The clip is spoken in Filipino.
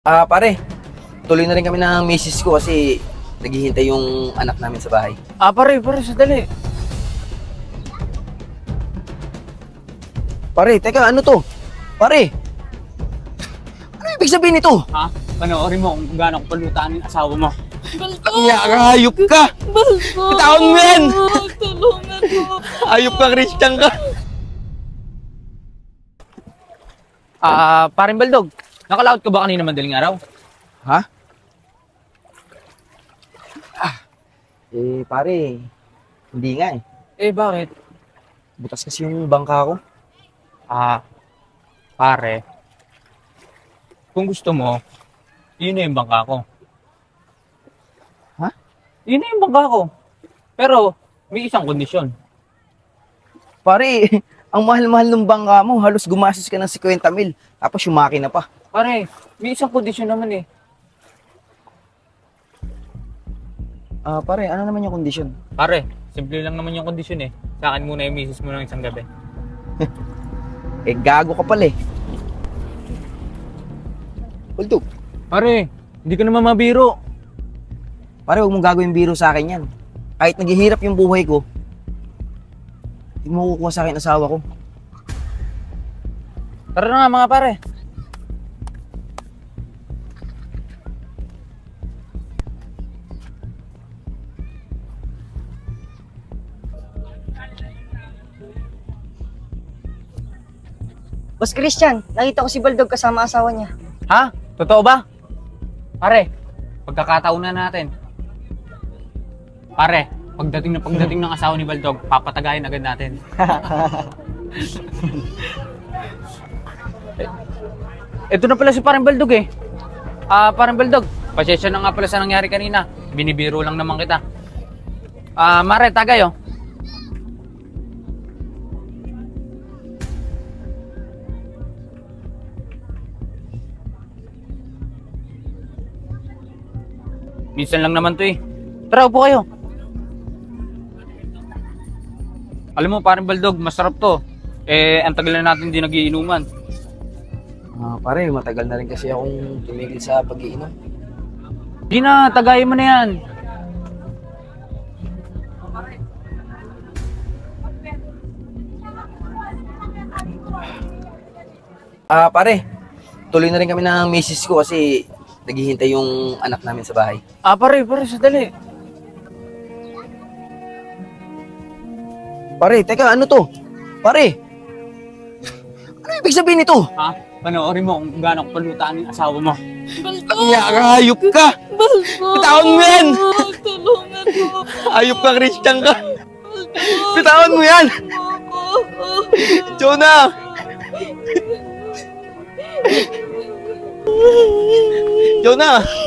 Pare, tuloy na rin kami ng misis ko kasi naghihintay yung anak namin sa bahay. Pare, sandali. Pare, teka, ano to? Pare, ano ibig sabihin nito? Ha? Panoorin mo kung gaano ko palutaan yung asawa mo. Balto! Hayop ka! Balto! Bitawan mo yan! Tulungan mo! Hayop ka, Christian ka! Paring Baldog, nakalaot ka ba kanina madaling araw? Ha? Pare, hindi nga eh. Bakit? Butas kasi yung bangka ko. Pare, kung gusto mo, yun na yung bangka ko. Ha? Yun na yung bangka ko. Pero, may isang kondisyon. Pare, ang mahal-mahal ng bangka mo, halos gumastos ka ng 50,000. Tapos yung makina pa. Pare, may isang kondisyon naman eh. Pare, ano naman yung kondisyon? Pare, simple lang naman yung kondisyon eh. Sa akin muna yung misis mo ng isang gabi. Gago ka pala eh. Kultog. Pare, hindi ka naman mabiro. Pare, huwag mong gagawin biro sa akin yan. Kahit naghihirap yung buhay ko, hindi mo kukuha sa akin asawa ko. Tara na nga mga pare. Boss Christian, nakita ko si Baldog kasama asawa niya. Ha? Totoo ba? Pare, pagkakataon na natin. Pare, pagdating ng asawa ni Baldog, papatagayin agad natin. Ito na pala si Parang Baldog eh. Parang Baldog, pasensya na nga pala sa nangyari kanina. Binibiro lang naman kita. Mare, tagay oh. Minsan lang naman to eh. Tara, upo kayo. Alam mo, Parang Baldog, masarap to. Ang tagal na natin hindi nagiinuman. Pare, matagal na rin kasi akong tumigil sa pag-iinom. Di na, tagayin mo na yan. Pare, tuloy na rin kami ng misis ko kasi naghihintay yung anak namin sa bahay. Pare, sandali. Pare, teka, ano to? Pare, ano ibig sabihin nito? Ha? Panoorin mo kung gaano ko palutaan yung asawa mo. Balto! Hayop ka! Balto! Bitawan mo yan! Tulungan mo! Hayop ka, Christian ka! Balto! Bitawan mo yan! Jonah! Jonah!